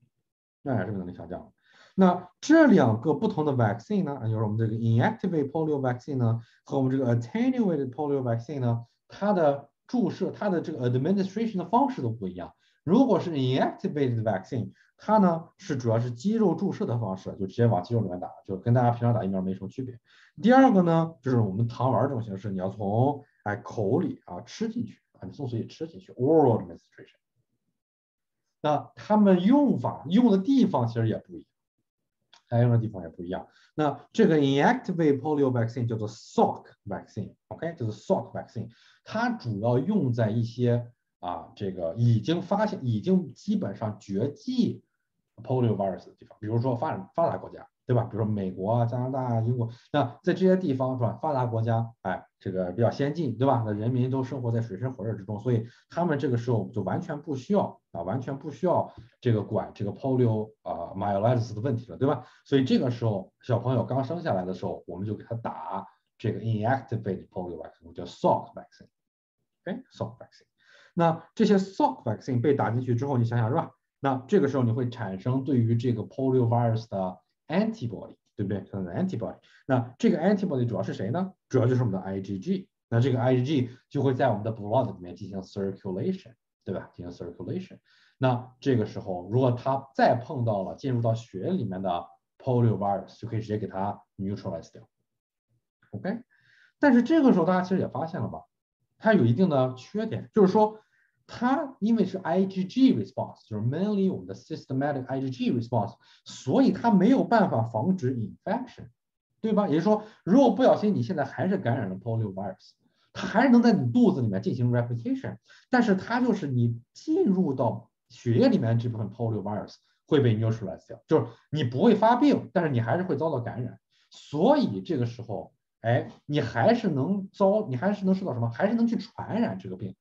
那这2个不同的 vaccine 呢，就是我们这个 inactivated polio vaccine 呢，和我们这个 attenuated polio vaccine 呢，它的注射、它的这个 administration 的方式都不一样。如果是 inactivated vaccine， 它呢是主要是肌肉注射的方式，就直接往肌肉里面打，就跟大家平常打疫苗没什么区别。第二个呢，就是我们糖丸这种形式，你要从口里吃进去你从嘴里吃进去 oral administration。那他们用的地方其实也不一样，用的地方也不一样。那这个 inactivated polio vaccine 叫做 Salk vaccine，OK， 叫做 Salk vaccine， 它主要用在一些这个已经基本上绝迹 polio virus 的地方，比如说发达国家，对吧？比如说美国加拿大英国，那在这些地方是吧？发达国家，这个比较先进，对吧？那人民都生活在水深火热之中，所以他们这个时候就完全不需要这个管这个 polio myelitis 的问题了，对吧？所以这个时候小朋友刚生下来的时候，我们就给他打这个 inactivated polio vaccine， 叫 Salk vaccine，OK，Salk vaccine。那这些 Salk vaccine 被打进去之后，你想想是吧？那这个时候你会产生对于这个 polio virus 的 antibody， 对不对？antibody。那这个 antibody 主要是谁呢？主要就是我们的 IgG。那这个 IgG 就会在我们的 blood 里面进行 circulation， 对吧？进行 circulation。那这个时候，如果它再碰到了进入到血里面的 polio virus， 就可以直接给它 neutralize 掉。OK， 但是这个时候大家其实也发现了吧，它有一定的缺点，就是说它因为是 IgG response， 就是 mainly 我们的 systematic IgG response， 所以它没有办法防止 infection， 对吧？也就是说，如果不小心你现在还是感染了 polio virus， 它还是能在你肚子里面进行 replication， 但是它就是你进入到血液里面这部分 polio virus 会被 neutralize 掉，就是你不会发病，但是你还是会遭到感染，所以这个时候你还是能受到什么？还是能去传染这个病。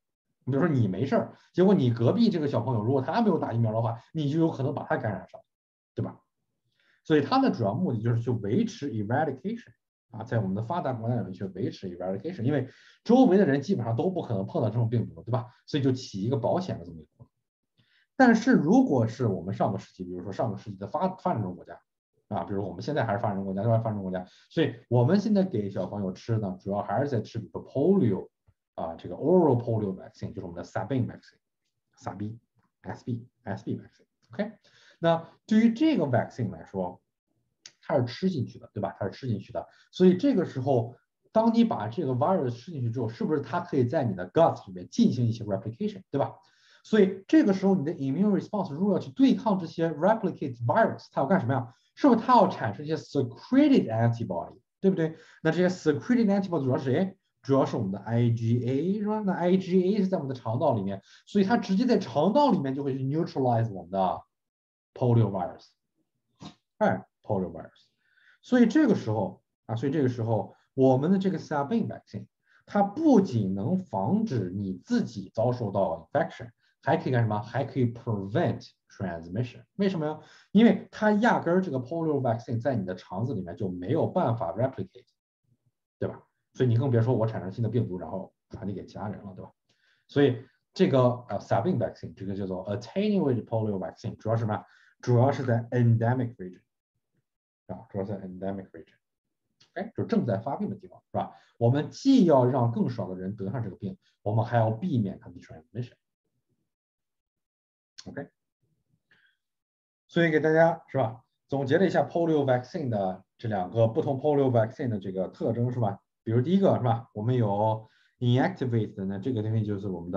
比如说你没事儿，结果你隔壁这个小朋友如果他没有打疫苗的话，你就有可能把他感染上，对吧？所以它的主要目的就是去维持 eradication 啊，在我们的发达国家里面去维持 eradication，因为周围的人基本上都不可能碰到这种病毒，对吧？所以就起一个保险的这么一个功能。但是如果是我们上个世纪，比如说上个世纪的发展中国家啊，比如我们现在还是发展中国家，对吧？发展中国家，所以我们现在给小朋友吃呢，主要还是在吃比如说 polio 啊，这个 oral polio vaccine 就是我们的 Sabin vaccine， 撒币 SB vaccine，OK，那对于这个 vaccine 来说，它是吃进去的，对吧？它是吃进去的，所以这个时候，当你把这个 virus 吃进去之后，是不是它可以在你的 gut 里面进行一些 replication，对吧？所以这个时候你的 immune response 如果要去对抗这些 replicate virus，它要干什么呀？是不是它要产生一些 secreted antibody，对不对？那这些 secreted antibody 主要是谁？主要是我们的 IgA 是吧？那 IgA 是在我们的肠道里面，所以它直接在肠道里面就会去 neutralize 我们的 polio virus，哎，polio virus。所以这个时候啊，所以这个时候我们的这个 Sabin vaccine，它不仅能防止你自己遭受到 infection，还可以干什么？还可以 prevent transmission。为什么呀？因为它压根儿这个 polio vaccine 在你的肠子里面就没有办法 replicate，对吧？所以你更别说我产生新的病毒，然后传递给其他人了，对吧？所以这个Sabin vaccine 这个叫做 attenuated polio vaccine，主要是什么？主要是在 endemic region 啊，主要在 endemic region。哎，就正在发病的地方，是吧？我们既要让更少的人得上这个病，我们还要避免它的 transmission。OK，所以给大家是吧，总结了一下 polio vaccine 的这两个不同 polio vaccine 的这个特征是吧？比如第一个是吧，我们有 inactivated 的呢，这个东西就是我们的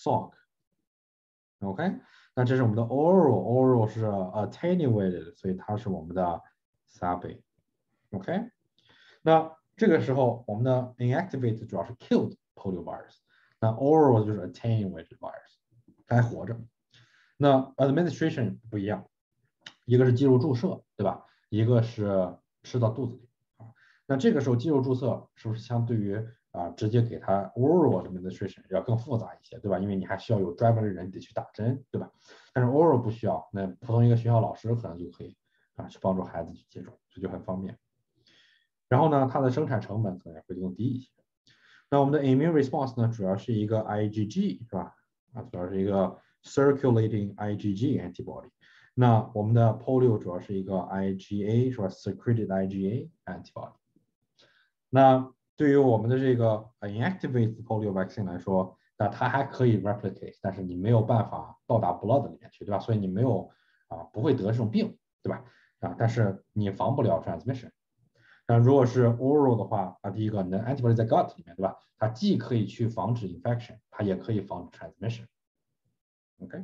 Salk。OK，那这是我们的 oral 是 attenuated，所以它是我们的 Sabin。OK，那这个时候我们的 inactivate 主要是 killed polio virus，那 oral 就是 attenuated virus，它还活着。那 administration 不一样，一个是肌肉注射，对吧？一个是吃到肚子里啊。那这个时候肌肉注射是不是相对于直接给它 oral administration 要更复杂一些，对吧？因为你还需要有专门的人得去打针，对吧？但是 oral 不需要，那普通一个学校老师可能就可以去帮助孩子去接种，这就很方便。然后呢，它的生产成本可能也会更低一些。那我们的 immune response 呢，主要是一个 IgG 是吧？主要是一个 circulating IgG antibody。那我们的 polio 主要是一个 IgA 是吧？secreted IgA antibody。那对于我们的这个 inactivated polio vaccine 来说，那它还可以 replicate，但是你没有办法到达 blood 里面去，对吧？所以你没有不会得这种病，对吧？但是你防不了 transmission。那如果是 oral 的话，第一个你的 antibody 在 gut 里面，对吧？它既可以去防止 infection，它也可以防止 transmission。OK，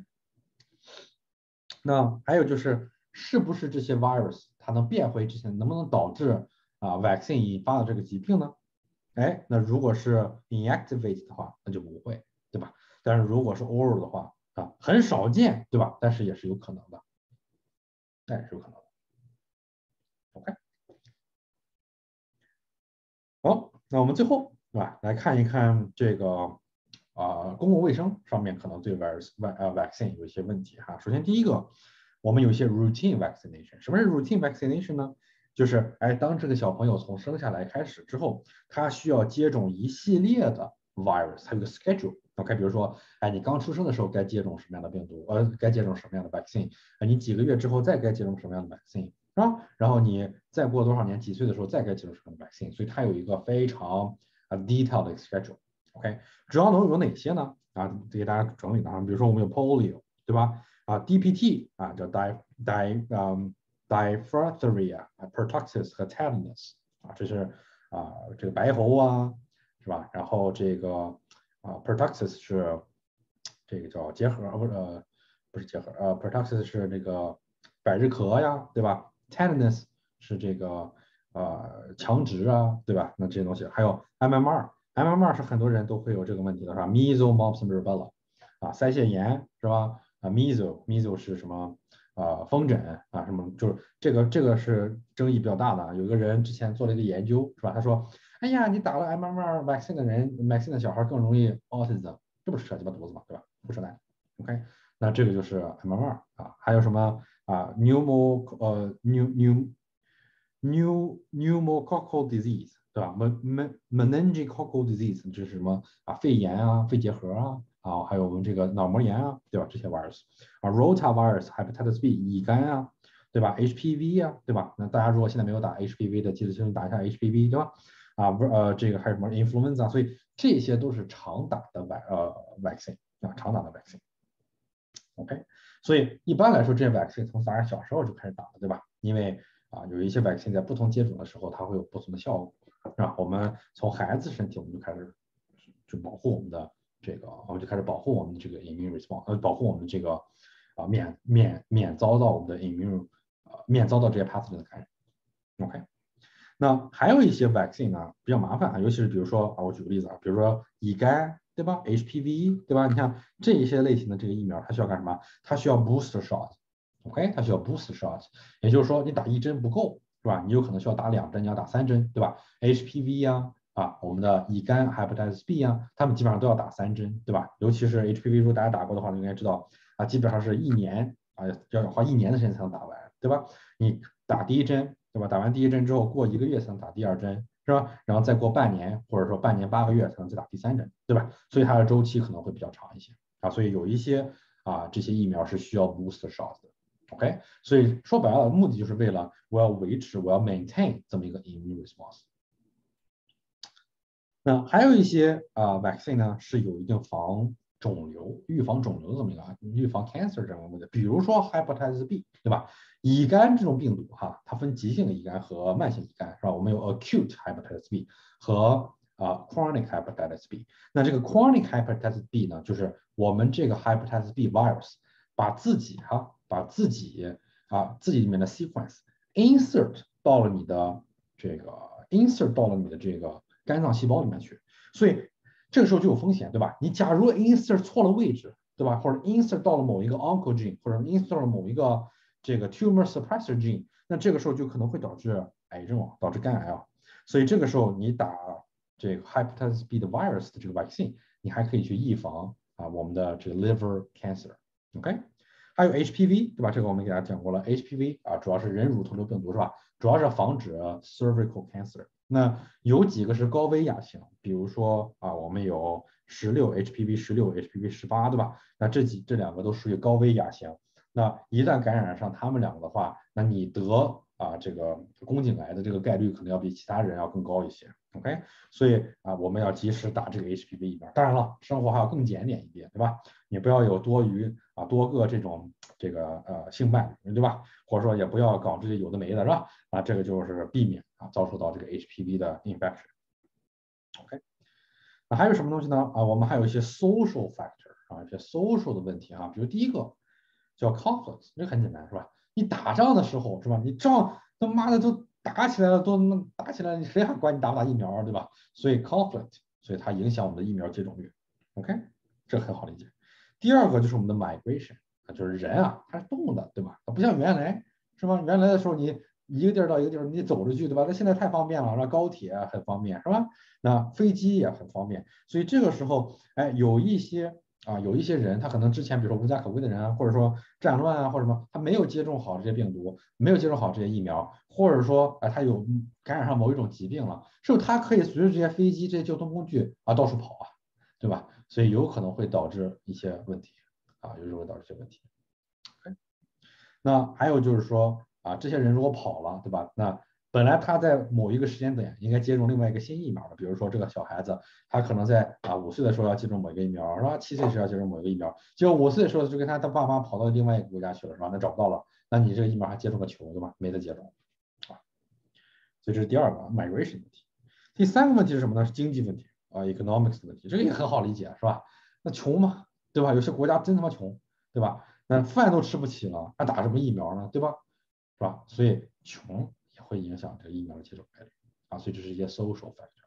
那还有就是是不是这些 virus 它能变回之前，能不能导致vaccine 引发的这个疾病呢？哎，那如果是 inactivate 的话，那就不会，对吧？但是如果是 oral 的话很少见，对吧？但是也是有可能的，哎，是有可能的。OK。好，那我们最后是吧，来看一看这个公共卫生上面可能对 vaccine 有一些问题哈。首先第一个，我们有一些 routine vaccination。什么是 routine vaccination 呢？就是当这个小朋友从生下来开始之后，他需要接种一系列的 virus，它有个 schedule。OK，比如说，你刚出生的时候该接种什么样的病毒，该接种什么样的 vaccine，你几个月之后再该接种什么样的 vaccine。然后你再过多少年，几岁的时候再该接种什么 vaccine，所以它有一个非常detailed 的 schedule。OK，主要能有哪些呢？给大家整理的比如说我们有 polio，对吧？DPT 叫 diphtheria、pertussis 和 tetanus 这是这个白喉是吧？然后这个pertussis 是这个叫结核，不是结核pertussis 是这个百日咳呀，对吧？Tetanus 是这个强直对吧？那这些东西还有 MMR 是很多人都会有这个问题的是吧？Measles, Mumps and Rubella 腮腺炎是吧？Measles 是什么？风疹什么就是这个是争议比较大的。有个人之前做了一个研究是吧？他说，哎呀，你打了 MMR vaccine 的人，vaccine 的小孩更容易 autism， 这不是扯鸡巴犊子嘛，对吧？不扯淡。OK， 那这个就是 MMR 啊，还有什么啊pneumococcal disease， 对吧？meningococcal disease 这是什么啊？肺炎啊，肺结核啊，还有我们这个脑膜炎啊，对吧？这些 virus 啊，rotavirus、hepatitis B 乙肝啊，对吧 ？HPV 啊，对吧？那大家如果现在没有打 HPV 的，记得请打一下 HPV，对吧？这个还有什么 influenza， 所以这些都是常打的vaccine 啊，常打的 vaccine。OK， 所以一般来说，这些 vaccine 从大家小时候就开始打了，对吧？因为有一些 vaccine 在不同接种的时候，它会有不同的效果，是吧？我们从孩子身体，我们就开始就保护我们的这个，我们就开始保护我们的这个 immune response，保护我们这个免遭到我们的免遭到这些 pathogen 的感染。OK， 那还有一些 vaccine 呢比较麻烦啊，尤其是比如说我举个例子啊，比如说乙肝，对吧 ？HPV， 对吧？你看这一些类型的这个疫苗，它需要干什么？它需要 booster shot，OK， 它需要 booster shot， 也就是说你打一针不够，是吧？你有可能需要打2针，你要打3针，对吧 ？HPV 呀，我们的乙肝 hepatitis B 呀，他们基本上都要打3针，对吧？尤其是 HPV， 如果大家打过的话，就应该知道基本上是1年要花1年的时间才能打完，对吧？你打第一针，对吧？打完第一针之后，过1个月才能打第2针，是吧？然后再过半年，或者说半年8个月才能再打第3针，对吧？所以它的周期可能会比较长一些所以有一些这些疫苗是需要 booster shot 的 ，OK？ 所以说白了，目的就是为了我要维持，我要 maintain 这么一个 immune response。那还有一些vaccine 呢是有一定预防肿瘤这么一个预防 cancer 这种的，比如说 hepatitis B， 对吧？乙肝这种病毒它分急性乙肝和慢性乙肝，是吧？我们有 acute hepatitis B 和chronic hepatitis B。那这个 chronic hepatitis B 呢，就是我们这个 hepatitis B virus 把自己自己里面的 sequence insert 到了你的这个肝脏细胞里面去，所以这个时候就有风险，对吧？你假如 insert 错了位置，对吧？或者 insert 到了某一个 oncogene， 或者 insert 到了某一个这个 tumor suppressor gene， 那这个时候就可能会导致癌症导致肝癌所以这个时候你打这个 hepatitis B 的 virus 的这个 vaccine， 你还可以去预防我们的这个 liver cancer，OK？还有 HPV， 对吧？这个我们给大家讲过了 ，HPV 主要是人乳头瘤病毒是吧？主要是防止 cervical cancer。那有几个是高危亚型，比如说我们有HPV16、HPV18，对吧？那这2个都属于高危亚型。那一旦感染上他们2个的话，那你得这个宫颈癌的这个概率可能要比其他人要更高一些。OK， 所以我们要及时打这个 HPV 疫苗。当然了，生活还要更检点一点，对吧？你不要有多个这种性伴侣，对吧？或者说也不要搞这些有的没的，是吧？这个就是避免遭受到这个 HPV 的 infection。OK， 还有什么东西呢？我们还有一些 social factor 一些 social 的问题比如第一个叫 conflict， 这个很简单是吧？你打仗的时候是吧？你仗他妈的都打起来了，打起来，谁还管你打不打疫苗对吧？所以 conflict， 所以它影响我们的疫苗接种率。OK， 这很好理解。第二个就是我们的 migration， 就是人他是动的，对吧？它不像原来是吧？原来的时候你一个地儿到一个地儿你走着去，对吧？那现在太方便了，那高铁很方便，是吧？那飞机也很方便，所以这个时候，有一些人他可能之前比如说无家可归的人或者说战乱或者什么，他没有接种好这些病毒，没有接种好这些疫苗，或者说他有感染上某一种疾病了，是不是他可以随着这些飞机这些交通工具到处跑对吧？所以有可能会导致一些问题有时候会导致一些问题。那还有就是说这些人如果跑了，对吧？那本来他在某一个时间点应该接种另外一个新疫苗的，比如说这个小孩子，他可能在5岁的时候要接种某一个疫苗，是吧？7岁时要接种某一个疫苗，结果5岁的时候就跟他爸妈跑到另外一个国家去了，是吧？那找不到了，那你这个疫苗还接种个球，对吧？没得接种所以这是第二个migration 问题。第三个问题是什么呢？是经济问题economics 的问题，这个也很好理解，是吧？那穷嘛，对吧？有些国家真他妈穷，对吧？那饭都吃不起了，还打什么疫苗呢？对吧？是吧？所以穷也会影响这个疫苗的接种概率所以这是一些 social factor。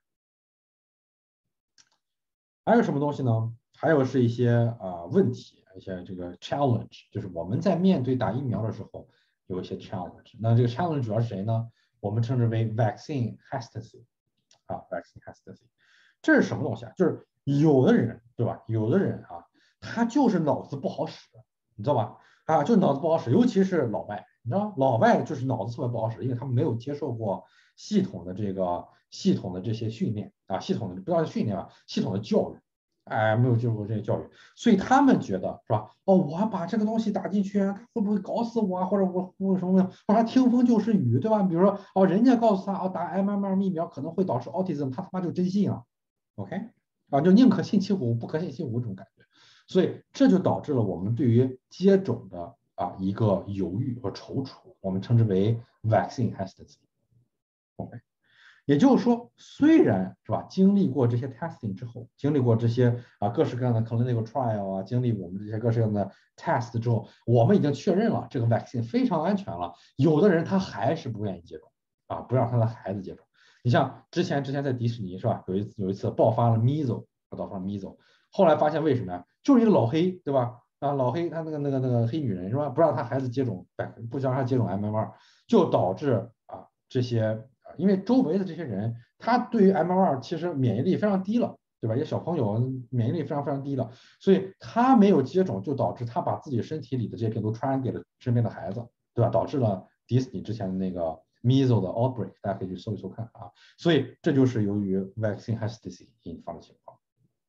还有什么东西呢？还有是一些问题，一些这个 challenge， 就是我们在面对打疫苗的时候有一些 challenge。那这个 challenge 主要是谁呢？我们称之为 vaccine hesitancy vaccine hesitancy。这是什么东西就是有的人对吧？有的人啊，他就是脑子不好使，你知道吧？啊，就脑子不好使，尤其是老外，你知道老外就是脑子特别不好使，因为他们没有接受过系统的这些训练啊，系统的不要训练吧，系统的教育，哎，没有接受过这些教育，所以他们觉得是吧？哦，我把这个东西打进去，他会不会搞死我啊？或者我什么，或者他听风就是雨，对吧？比如说哦，人家告诉他哦，打 MMR 疫苗可能会导致 autism，他他妈就真信了，OK？啊，就宁可信其无，不可信其无这种感觉，所以这就导致了我们对于接种的一个犹豫和踌躇，我们称之为 vaccine hesitancy。OK，也就是说，虽然是吧，经历过这些 testing 之后，经历过这些各式各样的 clinical trial 啊，经历我们这些各式各样的 test 之后，我们已经确认了这个 vaccine 非常安全了，有的人他还是不愿意接种不让他的孩子接种。你像之前在迪士尼是吧，有一次爆发了 measles，后来发现为什么呀？就是一个老黑对吧？老黑他那个黑女人是吧？不让他孩子接种，不让他接种 MMR，就导致这些因为周围的这些人，他对于 MMR 其实免疫力非常低了，对吧？一些小朋友免疫力非常非常低了，所以他没有接种，就导致他把自己身体里的这些病毒传染给了身边的孩子，对吧？导致了迪士尼之前的那个 measles 的 outbreak，大家可以去搜一搜看啊。所以这就是由于 vaccine hesitancy 引发的情况。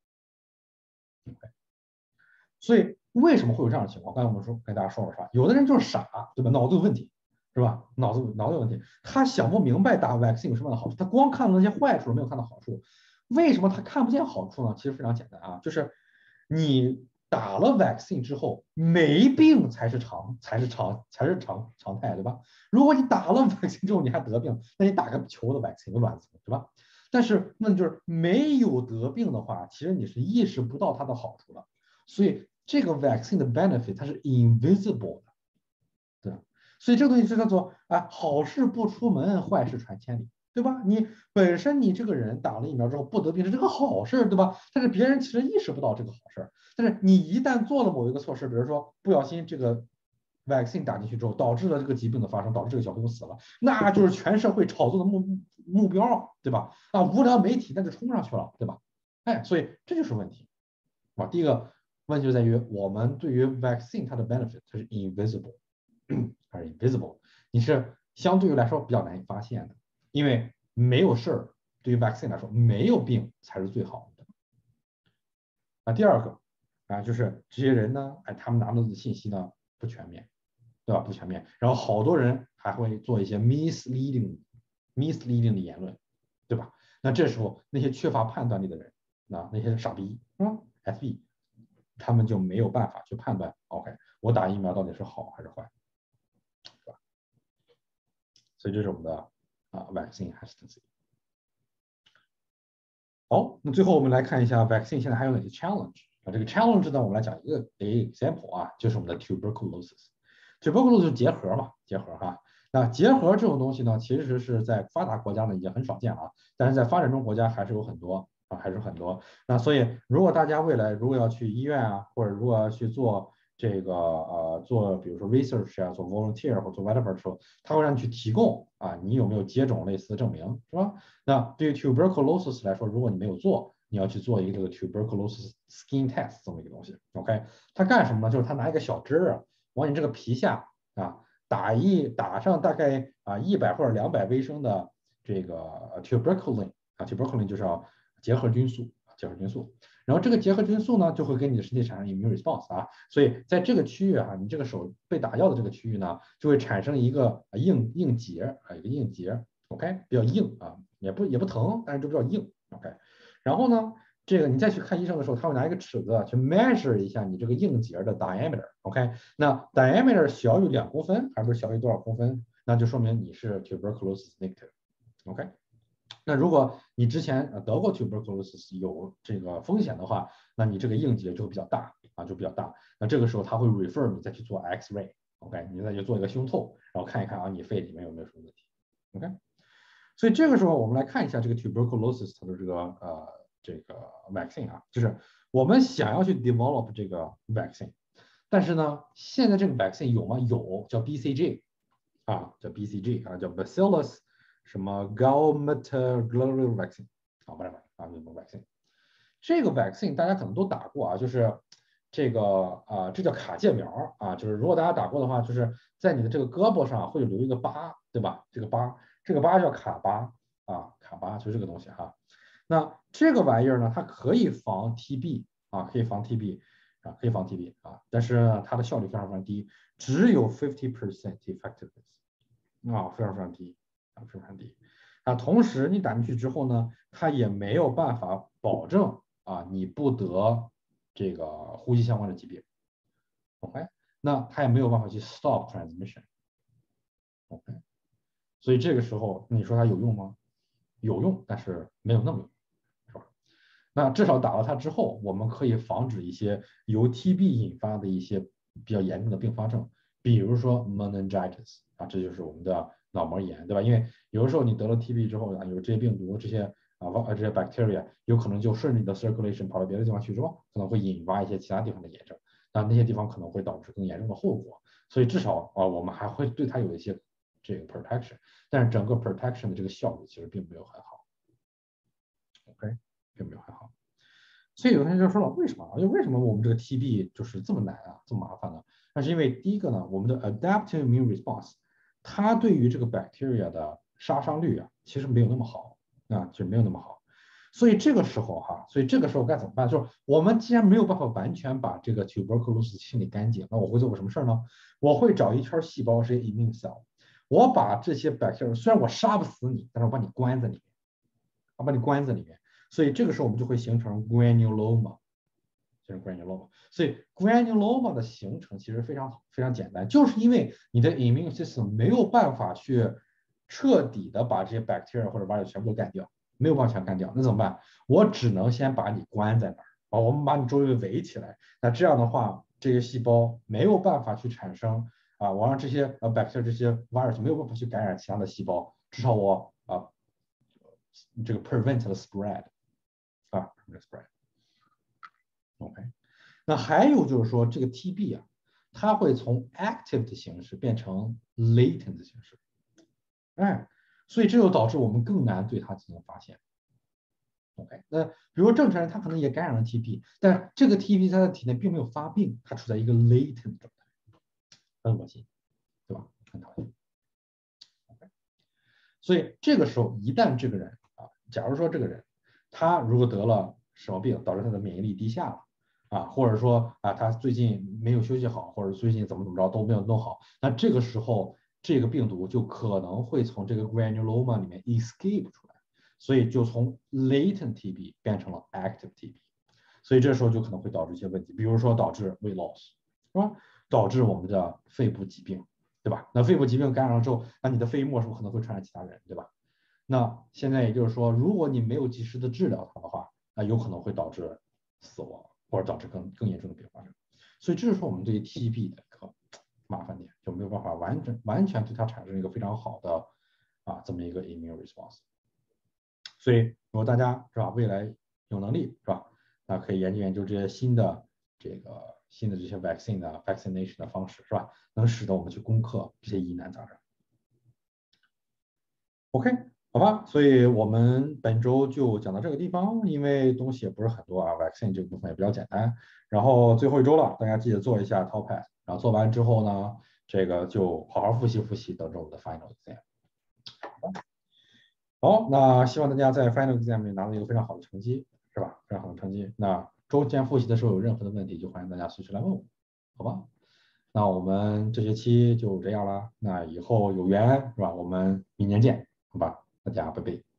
所以为什么会有这样的情况？刚才我们跟大家说了是吧？有的人就是傻，对吧？脑子有问题，是吧？脑子有问题，他想不明白打 vaccine 有什么样的好处，他光看到那些坏处，没有看到好处。为什么他看不见好处呢？其实非常简单啊，就是你打了 vaccine 之后没病才是常态，对吧？如果你打了 vaccine 之后你还得病，那你打个球的 vaccine 卵子，对吧？但是问题就是没有得病的话，其实你是意识不到它的好处的。所以这个 vaccine 的 benefit 它是 invisible 的，对吧？所以这个东西就叫做好事不出门，坏事传千里，对吧？你本身你这个人打了疫苗之后不得病是这个好事，对吧？但是别人其实意识不到这个好事，但是你一旦做了某一个措施，比如说不小心这个 vaccine 打进去之后，导致了这个疾病的发生，导致这个小朋友死了，那就是全社会炒作的目标，对吧？无聊媒体那就冲上去了，对吧？哎，所以这就是问题第一个问题就在于我们对于 vaccine 它的 benefit 它是 invisible，还是 invisible，你是相对于来说比较难以发现的，因为没有事儿，对于 vaccine 来说没有病才是最好的。第二个就是这些人呢，他们拿到的信息呢不全面，对吧？不全面，然后好多人还会做一些 misleading 的言论，对吧？那这时候那些缺乏判断力的人，那些傻逼SB，他们就没有办法去判断，OK，我打疫苗到底是好还是坏，是吧？所以这是我们的vaccine hesitancy。好，那最后我们来看一下 vaccine 现在还有哪些 challenge 这个 challenge 呢，我们来讲一个 example 就是我们的 tuberculosis。tuberculosis 结核嘛，结核哈。那结核这种东西呢，其实是在发达国家呢已经很少见了但是在发展中国家还是有很多还是很多。那所以如果大家未来如果要去医院或者如果要去做这个做比如说 research 做 volunteer 或做 whatever 的时候，他会让你去提供你有没有接种类似的证明，是吧？那对于 tuberculosis 来说，如果你没有做，你要去做一个这个 tuberculosis skin test 这么一个东西。OK，它干什么呢？就是它拿一个小针往你这个皮下打上大概100或者200微升的这个 tuberculin 就是结核菌素，然后这个结核菌素呢，就会给你的身体产生 immune response 所以在这个区域你这个手被打药的这个区域呢，就会产生一个硬结一个硬结 ，OK， 比较硬也不疼，但是就比较硬 ，OK， 然后呢，这个你再去看医生的时候，他会拿一个尺子去 measure 一下你这个硬结的 diameter，OK， 那 diameter 小于2公分，还是小于多少公分，那就说明你是 tuberculosis negative，OK。那如果你之前得过 tuberculosis 有这个风险的话，那你这个硬结就会比较大就比较大。那这个时候他会 refer 你再去做 X-ray，OK，你再去做一个胸透，然后看一看你肺里面有没有什么问题，OK。所以这个时候我们来看一下这个 tuberculosis 它的这个 vaccine 就是我们想要去 develop 这个 vaccine，但是呢，现在这个 vaccine 有吗？有，叫 BCG 叫 BCG 叫 Bacillus 什么 Gaumata Gloria Vaccine whatever 这种 vaccine。 这个 vaccine 大家可能都打过啊，就是这个这叫卡介苗啊，就是如果大家打过的话，就是在你的这个胳膊上会留一个疤，对吧？这个疤叫卡疤啊，卡疤就这个东西哈。那这个玩意儿呢，它可以防 TB 啊，可以防 TB 啊，可以防 TB 啊，但是呢，它的效率非常非常低，只有50% effectiveness 啊，非常非常低啊，非常非常低。啊，同时你打进去之后呢，它也没有办法保证啊你不得这个呼吸相关的疾病，OK？那它也没有办法去 stop transmission，OK？所以这个时候你说它有用吗？有用，但是没有那么有用，是吧？那至少打了它之后，我们可以防止一些由 TB 引发的一些比较严重的并发症，比如说 meningitis 啊，这就是我们的脑膜炎，对吧？因为有的时候你得了 TB 之后啊，有这些病毒、这些 bacteria 有可能就顺着你的 circulation 跑到别的地方去之后，可能会引发一些其他地方的炎症，那些地方可能会导致更严重的后果。所以至少我们还会对它有一些这个 protection，但是整个 protection 的这个效率其实并没有很好，OK， 并没有很好。所以有同学就说了，为什么啊？就为什么我们这个 TB 就是这么难啊，这么麻烦呢？那是因为第一个呢，我们的 adaptive immune response，它对于这个 bacteria 的杀伤率啊，其实没有那么好啊，就没有那么好。所以这个时候该怎么办？就是我们既然没有办法完全把这个 tuberculosis 清理干净，那我会做个什么事儿呢？我会找一圈细胞，是 immune cell，我把这些 bacteria，虽然我杀不死你，但是我把你关在里面，我把你关在里面。所以这个时候我们就会形成 granuloma， 所以 granuloma 的形成其实非常非常简单，就是因为你的 immune system 没有办法去彻底的把这些 bacteria 或者 virus 全部都干掉，没有办法全干掉，那怎么办？我只能先把你关在那儿啊，我们把你周围围起来，那这样的话，这些细胞没有办法去产生啊，我让这些bacteria 这些 virus 没有办法去感染其他的细胞，至少我这个 prevent the spread。OK， 那还有就是说，这个 TB 啊，它会从 active 的形式变成 latent 的形式，哎，所以这就导致我们更难对它进行发现。OK， 那比如说正常人他可能也感染了 TB，但是这个 TB 在他的体内并没有发病，它处在一个 latent 状态，很恶心，对吧？很讨厌。OK， 所以这个时候一旦这个人啊，假如说这个人他如果得了什么病，导致他的免疫力低下了。啊，或者说啊，他最近没有休息好，或者最近怎么着都没有弄好，那这个时候这个病毒就可能会从这个 granuloma 里面 escape 出来，所以就从 latent TB 变成了 active TB，所以这时候就可能会导致一些问题，比如说导致 weight loss，是吧？导致我们的肺部疾病，对吧？那肺部疾病感染了之后，那你的飞沫是不是可能会传染其他人，对吧？那现在也就是说，如果你没有及时的治疗它的话，那有可能会导致死亡。或者导致更严重的并发症，所以这就是我们对于 TB 的一个麻烦点，就没有办法完全对它产生一个非常好的这么一个 immune response。所以如果大家是吧，未来有能力是吧，那可以研究研究这些新的这些 vaccination 的方式是吧，能使得我们去攻克这些疑难杂症。OK，好吧，所以我们本周就讲到这个地方，因为东西也不是很多啊，vaccine 这个部分也比较简单。然后最后一周了，大家记得做一下 TOPAS，然后做完之后呢，这个就好好复习复习，等着我们的 final exam。好，那希望大家在 final exam 里拿到一个非常好的成绩，是吧？非常好的成绩。那周间复习的时候有任何的问题，就欢迎大家随时来问我，好吧？那我们这学期就这样啦，那以后有缘是吧？我们明年见，好吧？大家拜拜。